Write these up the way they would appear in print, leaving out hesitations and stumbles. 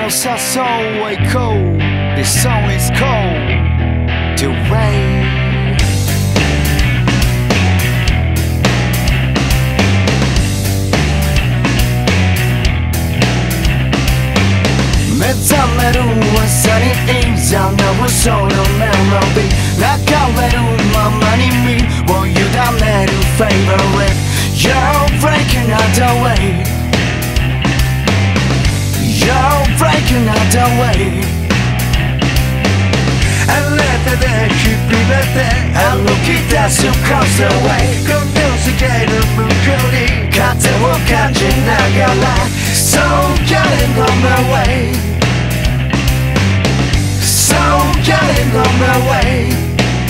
の誘いを行こう This song is called The Rain目覚める朝にいざなうそのメロディ流れるままに身を委ねるフェイバリット You're breaking out the way You're breaking out the way あなたで日々また歩き出す Cross the way この世界の向こうに風を感じながら So getting on my way So getting on my way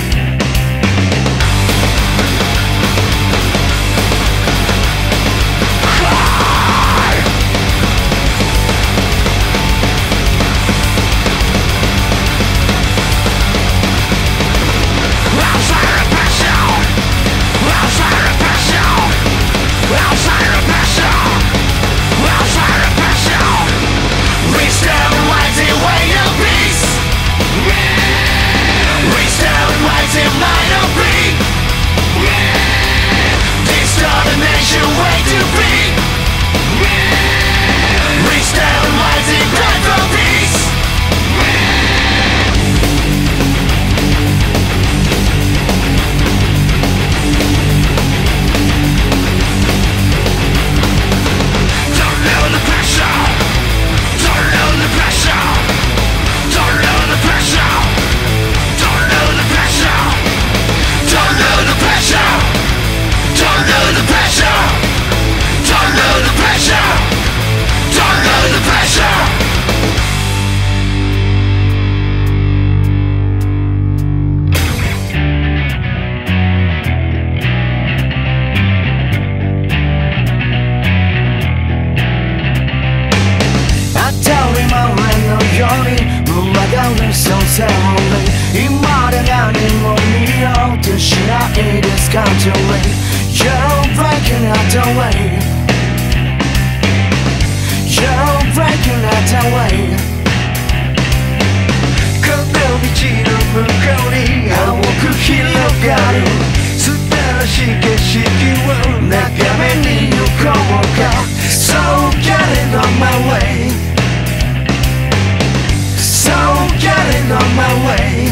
そのtheory今で何も見ようとしないですか You're breaking out the way You're breaking out the way この道の向こうに青く広がる素晴らしい景色を眺めに行こうか So getting on my way So getting on my way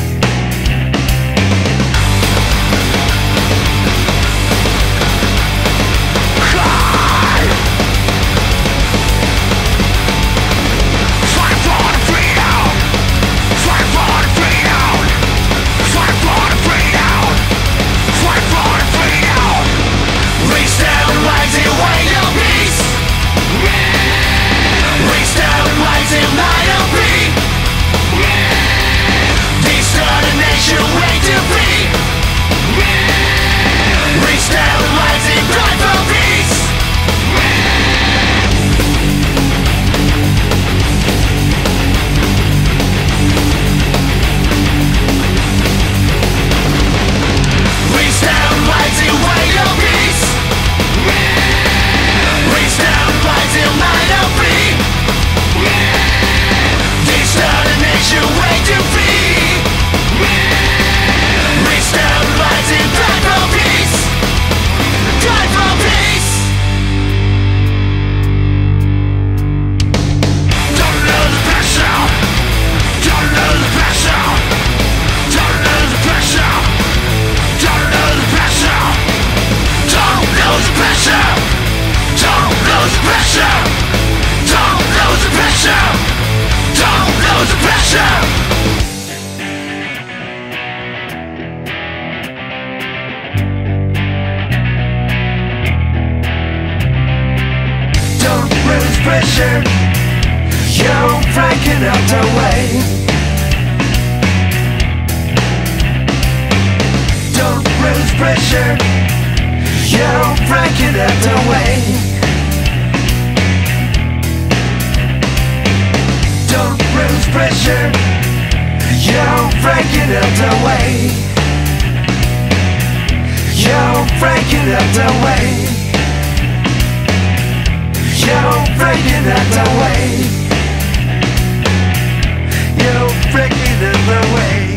Fight for the freedom Fight for the freedom Fight for the freedom Fight for the freedom Reach down and rise in way of peace Reach down and rise in light of peace Determination way to be Reach down and rise in cry for peace Reach down and rise in way of peace Reach down and rise in light of peace Determination way to be Reach down, rising, cry for peace Cry for peace Don't lose the pressure Don't lose the pressure Don't lose the pressure Don't lose the pressure Don't lose the pressure Don't lose the pressure Don't lose the pressure Don't lose the pressure Pressure, you're breaking out the way Don't lose pressure You're breaking out the way Don't lose pressure You're breaking out the way You're breaking out the way You're breaking out the way breaking in the way.